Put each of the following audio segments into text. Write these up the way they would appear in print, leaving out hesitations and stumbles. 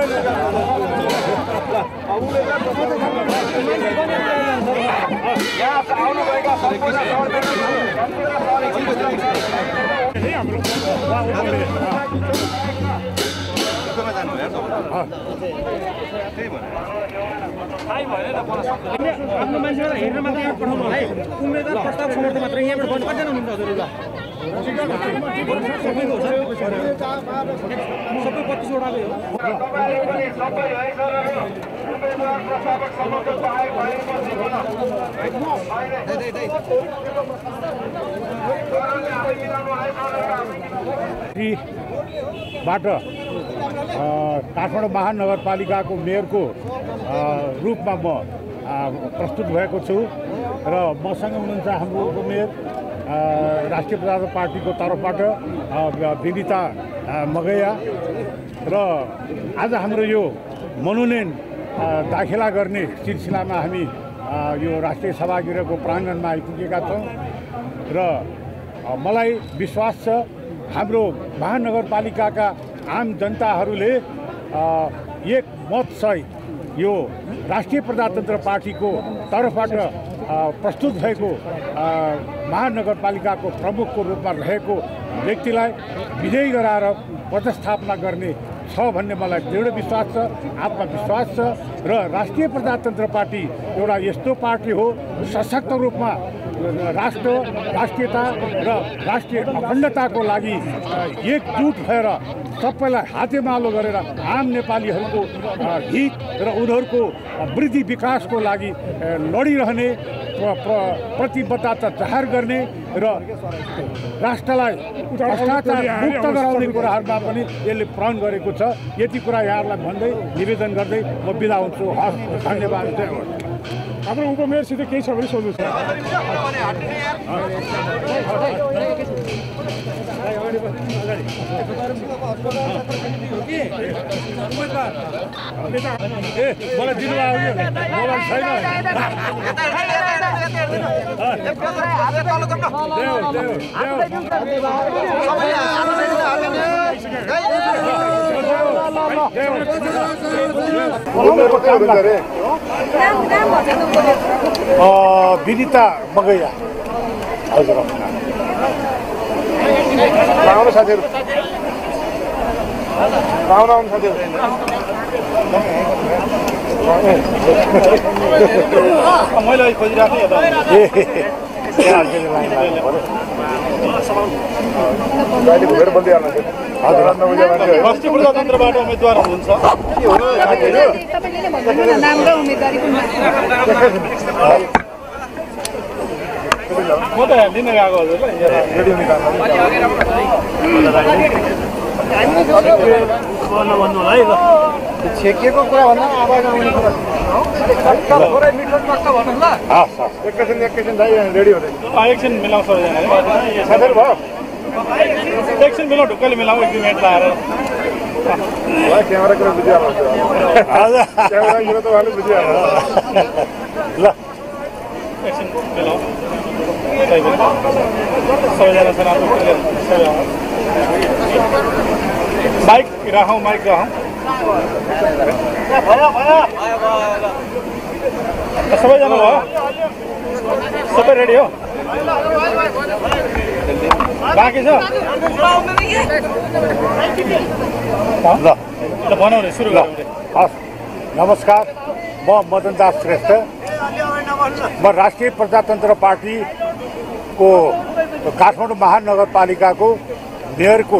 आफ्नो मान्छेलाई हेर्न मात्रै यहाँ पठाउनु होला है। उम्मेदवार प्रस्ताव समर्थन मात्र यहाँबाट भन्नु कतिजना हुनुहुन्छ हजुर? सबै 25 वटाले हो। बाट काठमाडौँ महानगरपालिकाको मेयरको रूपमा म प्रस्तुत भएको छु र मसँग हुनुहुन्छ हाम्रो उपमेयर राष्ट्रिय प्रजातन्त्र पार्टीको तर्फबाट विनिता मगैया र आज हाम्रो यो मनोनयन दाखिला गर्ने सिलसिलामा हामी यो राष्ट्रिय सभागृहको प्राङ्गणमा आइपुगेका छौँ र मलाई विश्वास छ हाम्रो महानगरपालिकाका आम जनताहरूले एक मत सहित यो राष्ट्रिय प्रजातन्त्र पार्टीको तर्फबाट प्रस्तुत भएको महानगरपालिकाको प्रमुखको रूपमा रहेको व्यक्तिलाई विजयी गराएर पदस्थापना गर्ने छ भन्ने मलाई दृढ विश्वास छ, आत्मविश्वास छ र राष्ट्रिय प्रजातन्त्र पार्टी एउटा यस्तो पार्टी हो सशक्त रूपमा राष्ट्र, राष्ट्रियता र राष्ट्रिय अखण्डताको लागि एकजुट भएर सबैलाई हातेमालो गरेर आम नेपालीहरूको हित र उनीहरूको वृद्धि विकासको लागि लडिरहने प्रतिबद्धता जाहेर गर्ने र राष्ट्रलाई भ्रष्टाचार मुक्त गराउने कुराहरूमा पनि यसले प्रण गरेको छ। यति कुरा यहाँहरूलाई भन्दै निवेदन गर्दै म बिदा हुन्छु। हस्, धन्यवाद। हाम्रो उपमेयरसित केही छ भने सोध्नुहोस्। मलाई दिनुभयो मोबाइल छैन। विनिता मगैया हजुर आउनु साथीहरू, आउनु साथीहरू। मैले खोजिरहेको थिएँ घुमेर बोल्दै हाल्नु। हजुर, राष्ट्रिय प्रजातन्त्रबाट उम्मेदवार हुनुहुन्छ म त लिन गएको हजुर। छेकिएको कुरा भन्दा आवाज आउने कुरा एकैछिन दाइ रेडी हुँदैन। एकछिन मिलाउँछ साथीहरू भयो, एकछिन मिलाउँ, ढुक्कैले मिलाउँ, एक दुई मिनट लगाएर। क्यामेरा कुरा बुझिहाल्नु, क्यामेरा कुरो त उहाँले बुझिहाल्नु। ल एकछिन मिलाउँ, सबैजना माइक राखौँ, माइक राखौँ। सबैजना भयो, सबै रेडी हो? बाँकी छ? ल बनाउने सुरु गरौँ। हस्, नमस्कार। म मदन दास श्रेष्ठ, म राष्ट्रिय प्रजातन्त्र पार्टीको काठमाडौँ महानगरपालिकाको मेयरको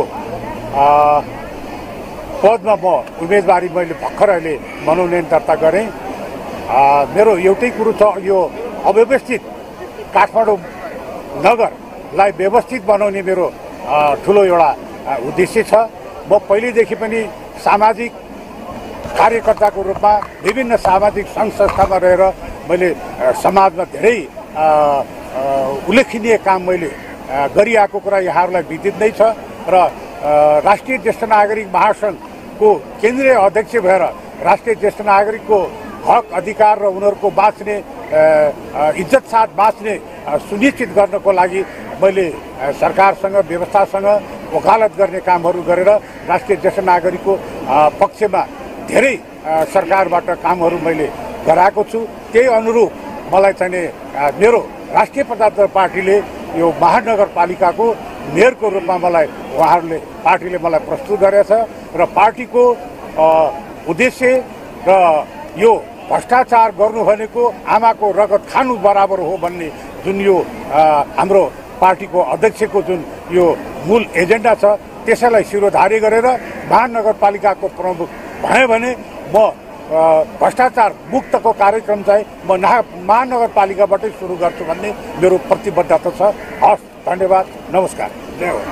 पदमा म उम्मेदवारी मैले भर्खर अहिले मनोनयन दर्ता गरेँ। मेरो एउटै कुरो छ, यो अव्यवस्थित काठमाडौँ नगरलाई व्यवस्थित बनाउने मेरो ठुलो एउटा उद्देश्य छ। म पहिलेदेखि पनि सामाजिक कार्यकर्ताको रूपमा विभिन्न सामाजिक सङ्घ संस्थामा रहेर मैले समाजमा धेरै उल्लेखनीय काम मैले गरिआएको कुरा यहाँहरूलाई विदित नै छ र राष्ट्रिय ज्येष्ठ नागरिक महासङ्घको केन्द्रीय अध्यक्ष भएर राष्ट्रिय ज्येष्ठ नागरिकको हक अधिकार र उनीहरूको बाँच्ने इज्जत साथ बाँच्ने सुनिश्चित गर्नको लागि मैले सरकारसँग व्यवस्थासँग वकालत गर्ने कामहरू गरेर राष्ट्रिय ज्येष्ठ नागरिकको पक्षमा धेरै सरकारबाट कामहरू मैले गराएको छु। त्यही अनुरूप मलाई चाहिँ मेरो राष्ट्रिय प्रजातन्त्र पार्टीले यो महानगरपालिकाको मेयरको रूपमा मलाई उहाँहरूले पार्टीले मलाई प्रस्तुत गरेछ र पार्टीको उद्देश्य र यो भ्रष्टाचार गर्नु भनेको आमाको रगत खानु बराबर हो भन्ने जुन यो हाम्रो पार्टीको अध्यक्षको जुन यो मूल एजेन्डा छ त्यसैलाई शिरोधार्य गरेर महानगरपालिकाको प्रमुख भयो भने म भ्रष्टाचार मुक्तको कार्यक्रम चाहिँ म महानगरपालिकाबाटै सुरु गर्छु भन्ने मेरो प्रतिबद्धता छ। हस्, धन्यवाद, नमस्कार, जय हो।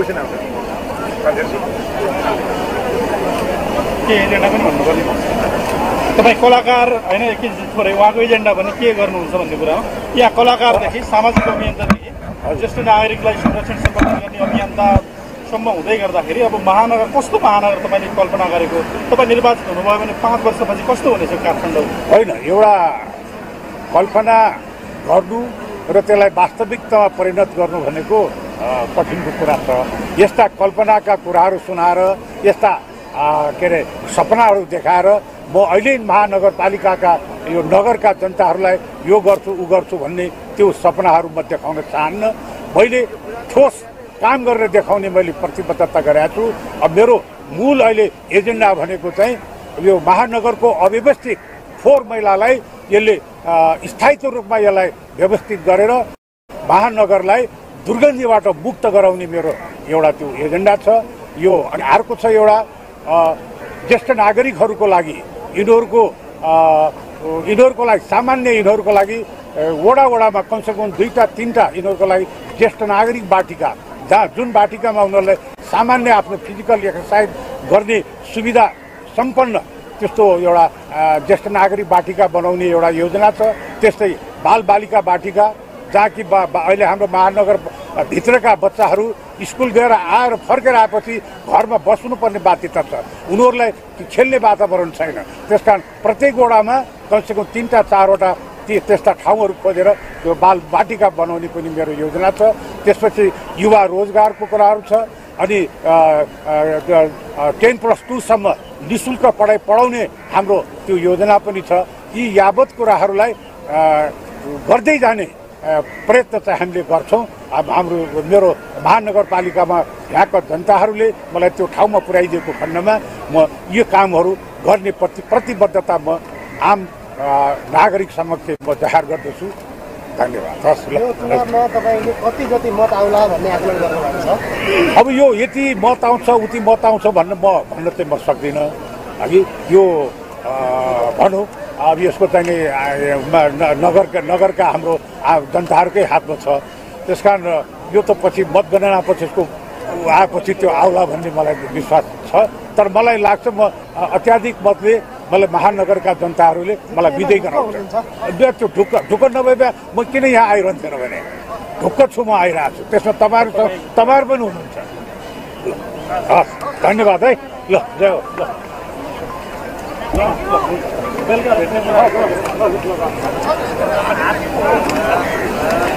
के एजेन्डा पनि भन्नुपर्ने तपाईँ कलाकार होइन एकछिन थोरै उहाँको एजेन्डा भने के गर्नुहुन्छ भन्ने कुरा हो। यहाँ कलाकारदेखि सामाजिक अभियन्तादेखि ज्येष्ठ नागरिकलाई संरक्षण सम्बन्धी गर्ने अभियन्तासम्म हुँदै गर्दाखेरि अब महानगर कस्तो महानगर तपाईँले कल्पना गरेको, तपाईँ निर्वाचित हुनुभयो भने 5 वर्षपछि कस्तो हुनेछ काठमाडौँ? होइन, एउटा कल्पना गर्नु र त्यसलाई वास्तविकतामा परिणत गर्नु भनेको कठिनको कुरा छ। यस्ता कल्पनाका कुराहरू सुनाएर, यस्ता के अरे सपनाहरू देखाएर म अहिले महानगरपालिकाका यो नगरका जनताहरूलाई यो गर्छु उ गर्छु भन्ने त्यो सपनाहरू म देखाउन चाहन्न। मैले ठोस काम गरेर देखाउने मैले प्रतिबद्धता गरेको छु। अब मेरो मूल अहिले एजेन्डा भनेको चाहिँ यो महानगरको अव्यवस्थित फोहोर मैलालाई यसले स्थायित्व रूपमा यसलाई व्यवस्थित गरेर महानगरलाई दुर्गन्धीबाट मुक्त गराउने मेरो एउटा त्यो एजेन्डा छ। यो अनि अर्को छ एउटा ज्येष्ठ नागरिकहरूको लागि यिनीहरूको लागि सामान्य यिनीहरूको लागि वडा वडामा कमसेकम 2-3टा यिनीहरूको लागि ज्येष्ठ नागरिक बाटिका, जहाँ जुन बाटिकामा उनीहरूलाई सामान्य आफ्नो फिजिकल एक्सर्साइज गर्ने सुविधा सम्पन्न त्यस्तो एउटा ज्येष्ठ नागरिक बाटिका बनाउने एउटा योजना छ। त्यस्तै बालबालिका बाटिका, जहाँ कि अहिले हाम्रो महानगर भित्रका बच्चाहरू स्कुल गएर आएर फर्केर आएपछि घरमा बस्नुपर्ने बाध्यता छ, उनीहरूलाई खेल्ने वातावरण छैन। त्यसकारण प्रत्येक वडामा कमसेकम 3-4वटा त्यस्ता ठाउँहरू खोजेर त्यो बाल बाटिका बनाउने पनि मेरो योजना छ। त्यसपछि युवा रोजगारको कुराहरू छ। अनि 10+2सम्म निःशुल्क पढाइ पढाउने हाम्रो त्यो योजना पनि छ। यी यावत कुराहरूलाई गर्दै जाने प्रयत्न चाहिँ हामीले गर्छौँ। अब मेरो महानगरपालिकामा यहाँका जनताहरूले मलाई त्यो ठाउँमा पुर्याइदिएको खण्डमा म यो कामहरू गर्ने प्रतिबद्धता म आम नागरिक समक्ष म जाहेर गर्दछु। धन्यवाद। कति जति मत आउला भन्ने आकलन गर्नुभएको छ? अब यो यति मत आउँछ उति मत आउँछ भन्न चाहिँ म सक्दिनँ। अघि यो भनौँ अब यसको चाहिँ नगरका हाम्रो जनताहरूकै हातमा छ। त्यसकारण यो त पछि मतगणनापछि यसको आएपछि त्यो आउला भन्ने मलाई विश्वास छ। तर मलाई लाग्छ म अत्याधिक मतले मलाई महानगरका जनताहरूले मलाई विजयी गराउँछ। त्यो ढुक्क नभए म किन यहाँ आइरहन्थेन भने ढुक्क छु, म आइरहेको छु। त्यसमा तपाईँहरू पनि हुनुहुन्छ। हस्, धन्यवाद है। ल, जय हो। बेलुका भेट्ने